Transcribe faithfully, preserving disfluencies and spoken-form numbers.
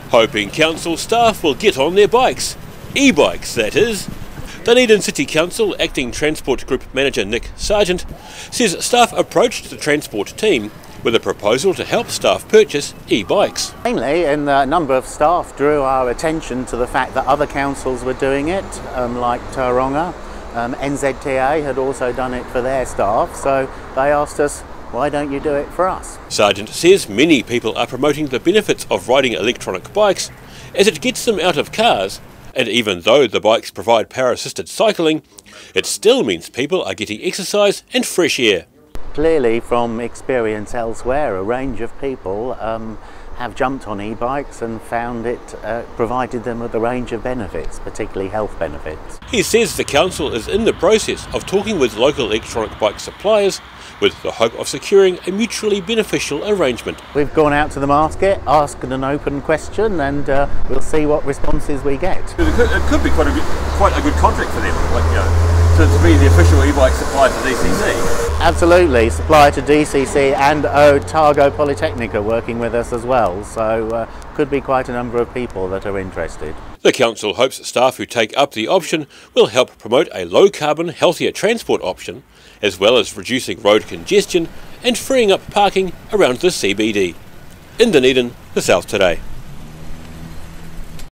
hoping council staff will get on their bikes. E-bikes, that is. Dunedin City Council Acting Transport Group Manager Nick Sargent says staff approached the transport team with a proposal to help staff purchase e-bikes. Mainly, and a number of staff drew our attention to the fact that other councils were doing it, um, like Tauranga. Um, N Z T A had also done it for their staff, so they asked us, why don't you do it for us? Sargent says many people are promoting the benefits of riding electronic bikes as it gets them out of cars, and even though the bikes provide power-assisted cycling, it still means people are getting exercise and fresh air. Clearly, from experience elsewhere, a range of people um, have jumped on e-bikes and found it uh, provided them with a range of benefits, particularly health benefits. He says the council is in the process of talking with local electronic bike suppliers with the hope of securing a mutually beneficial arrangement. We've gone out to the market, asked an open question, and uh, we'll see what responses we get. It could, it could be quite a good, quite a good contract for them, like, you know, to, to be the official e-bike supplier to D C C. Absolutely, supplier to D C C and Otago Polytechnic are working with us as well, so uh, could be quite a number of people that are interested. The council hopes staff who take up the option will help promote a low-carbon, healthier transport option, as well as reducing road congestion and freeing up parking around the C B D. In Dunedin, the South Today.